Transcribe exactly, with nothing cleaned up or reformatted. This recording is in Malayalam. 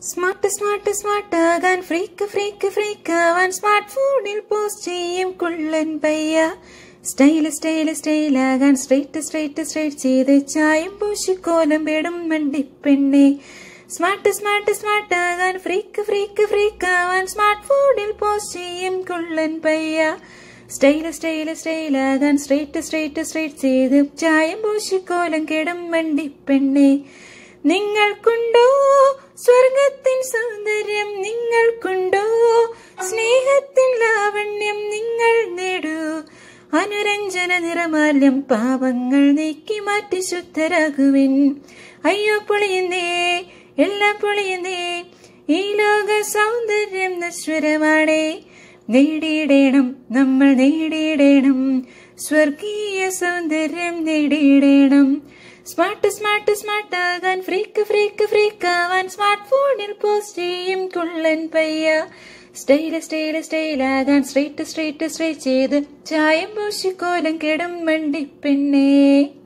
Smart, smart, smart ആകാൻ ഫ്രീക്ക് ഫ്രീക്ക് ഫ്രീക്ക് ആവാൻ സ്മാർട്ട് ഫോണിൽ പോസ്റ്റ് ചെയ്യും കുള്ളൻ പയ്യ. സ്റ്റൈൽ സ്റ്റൈൽ സ്റ്റൈൽ ആകാൻ സ്ട്രേറ്റ് സ്ട്രേറ്റ് സ്ട്രേറ്റ് ചെയ്ത് ചായം പൂശിക്കോലം പേടും മണ്ടിപ്പെണ്ണെ. സ്മാർട്ട് സ്മാർട്ട് സ്മാർട്ട് ആകാൻ ഫ്രീക്ക് ഫ്രീക്ക് ഫ്രീക്ക് ആവാൻ സ്മാർട്ട് ഫോണിൽ പോസ്റ്റ് ചെയ്യും കുള്ളൻ പയ്യ. സ്റ്റൈൽ സ്റ്റൈൽ സ്റ്റൈൽ ആകാൻ സ്ട്രേറ്റ് സ്ട്രേറ്റ് സ്ട്രേറ്റ് ചെയ്ത് ചായം പൂശിക്കോലം കേടും മണ്ടിപ്പെണ്ണെ. നിങ്ങൾക്കുണ്ടോ സ്വർഗത്തിൻ സൗന്ദര്യം, നിങ്ങൾക്കുണ്ടോ സ്നേഹത്തിൻ ലാവണ്യം, നിങ്ങൾ നേടൂ അനുരഞ്ജന നിറമാല്യം, പാപങ്ങൾ നീക്കി മാറ്റി ശുദ്ധരാകുവിൻ. അയ്യോ പൊളിയുന്നേ, എല്ലാം പൊളിയുന്നേ, ഈ ലോക സൗന്ദര്യം നശ്വരമാണേ. നേടിയിടേണം നമ്മൾ നേടിയിടേണം, സ്വർഗീയ സൗന്ദര്യം നേടിയിടേണം. സ്മാർട്ട് സ്മാർട്ട് സ്മാർട്ട് ആകാൻ ഫ്രീക്ക് ഫ്രീക്ക് ഫ്രീക്ക് ആവാൻ സ്മാർട്ട് ഫോണിൽ പോസ്റ്റ് ചെയ്യും കുള്ളൻ പയ്യ. സ്റ്റൈൽ സ്റ്റൈൽ സ്റ്റൈൽ ആകാൻ സ്ട്രേറ്റ് സ്ട്രേറ്റ് സ്ട്രേറ്റ് ചെയ്ത് ചായം പൂശിക്കോലം കെടും മണ്ടിപ്പെണ്ണേ.